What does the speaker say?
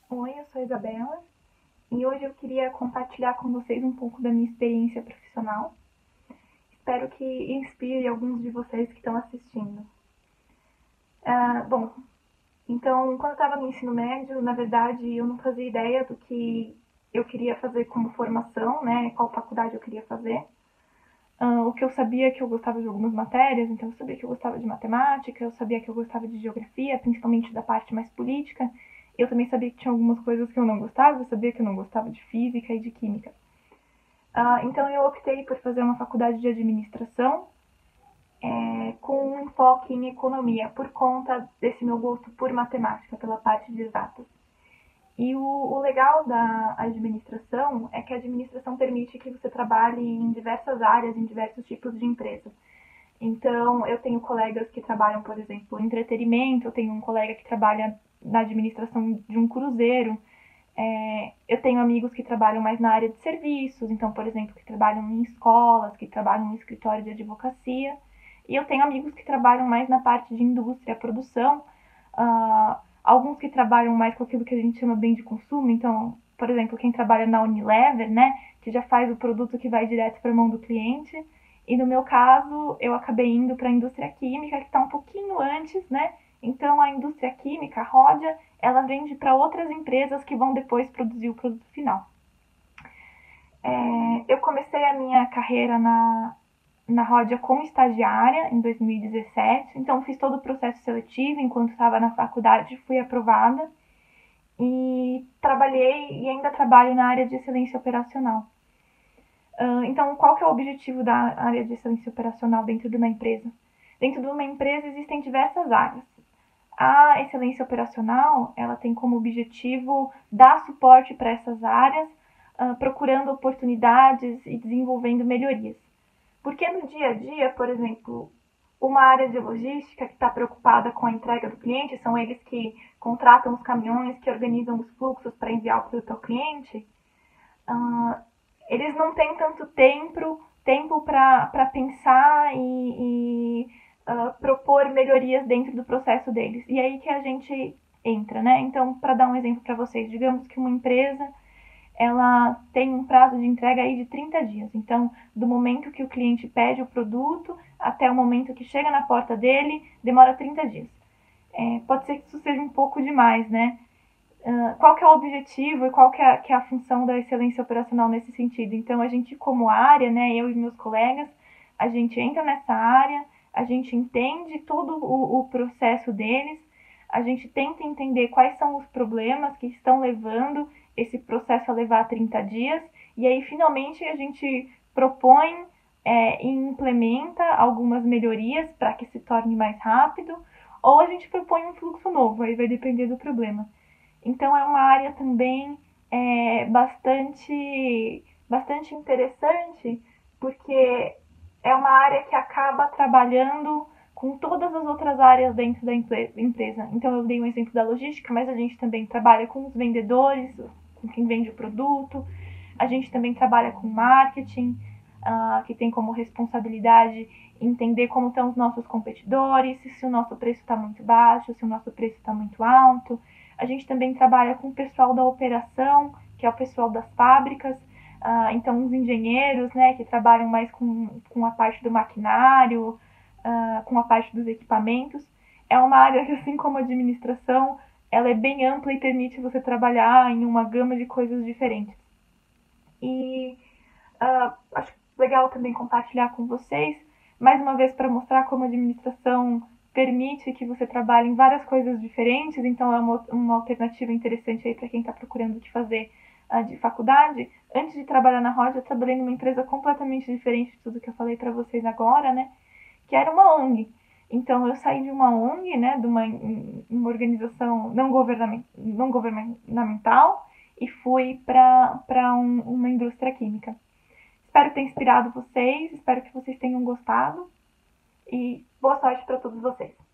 Oi, eu sou a Isabela e hoje eu queria compartilhar com vocês um pouco da minha experiência profissional. Espero que inspire alguns de vocês que estão assistindo. Bom, então, quando eu estava no ensino médio, na verdade, eu não fazia ideia do que eu queria fazer como formação, né? Qual faculdade eu queria fazer. O que eu sabia é que eu gostava de algumas matérias, então eu sabia que eu gostava de matemática, eu sabia que eu gostava de geografia, principalmente da parte mais política. Eu também sabia que tinha algumas coisas que eu não gostava, eu sabia que eu não gostava de física e de química. Então eu optei por fazer uma faculdade de administração com um enfoque em economia, por conta desse meu gosto por matemática, pela parte de exatas. E o legal da administração é que a administração permite que você trabalhe em diversas áreas, em diversos tipos de empresas. Então, eu tenho colegas que trabalham, por exemplo, em entretenimento, eu tenho um colega que trabalha na administração de um cruzeiro, eu tenho amigos que trabalham mais na área de serviços, então, por exemplo, que trabalham em escolas, que trabalham em escritório de advocacia, e eu tenho amigos que trabalham mais na parte de indústria, produção, alguns que trabalham mais com aquilo que a gente chama bem de consumo, então, por exemplo, quem trabalha na Unilever, né, que já faz o produto que vai direto para a mão do cliente, e no meu caso, eu acabei indo para a indústria química, que está um pouquinho antes, né? Então, a indústria química, a Ródia, ela vende para outras empresas que vão depois produzir o produto final. Eu comecei a minha carreira na Ródia como estagiária em 2017, então fiz todo o processo seletivo enquanto estava na faculdade, fui aprovada e trabalhei e ainda trabalho na área de excelência operacional. Então, qual que é o objetivo da área de excelência operacional dentro de uma empresa? Dentro de uma empresa existem diversas áreas. A excelência operacional, ela tem como objetivo dar suporte para essas áreas, procurando oportunidades e desenvolvendo melhorias. Porque no dia a dia, por exemplo, uma área de logística que está preocupada com a entrega do cliente, são eles que contratam os caminhões, que organizam os fluxos para enviar o produto ao cliente, eles não têm tanto tempo para pensar e propor melhorias dentro do processo deles. E aí que a gente entra, né? Então, para dar um exemplo para vocês, digamos que uma empresa ela tem um prazo de entrega aí de 30 dias. Então, do momento que o cliente pede o produto até o momento que chega na porta dele, demora 30 dias. Pode ser que isso seja um pouco demais, né? Qual que é o objetivo e qual que é a função da excelência operacional nesse sentido? Então, a gente como área, né, eu e meus colegas, a gente entra nessa área, a gente entende todo o processo deles, a gente tenta entender quais são os problemas que estão levando esse processo a levar 30 dias, e aí finalmente a gente propõe e implementa algumas melhorias para que se torne mais rápido, ou a gente propõe um fluxo novo, aí vai depender do problema. Então é uma área também bastante interessante, porque é uma área que acaba trabalhando com todas as outras áreas dentro da empresa. Então eu dei um exemplo da logística, mas a gente também trabalha com os vendedores, com quem vende o produto, a gente também trabalha com marketing, que tem como responsabilidade entender como estão os nossos competidores, se o nosso preço está muito baixo, se o nosso preço está muito alto. A gente também trabalha com o pessoal da operação, que é o pessoal das fábricas, então os engenheiros, né, que trabalham mais com a parte do maquinário, com a parte dos equipamentos. É uma área que, assim como a administração, ela é bem ampla e permite você trabalhar em uma gama de coisas diferentes. E acho legal também compartilhar com vocês, mais uma vez para mostrar como a administração permite que você trabalhe em várias coisas diferentes, então é uma alternativa interessante aí para quem está procurando o que fazer de faculdade. Antes de trabalhar na Rocha, eu trabalhei numa empresa completamente diferente de tudo que eu falei para vocês agora, né? Que era uma ONG. Então eu saí de uma ONG, né, de uma organização não governamental e fui para uma indústria química. Espero ter inspirado vocês, espero que vocês tenham gostado e boa sorte para todos vocês.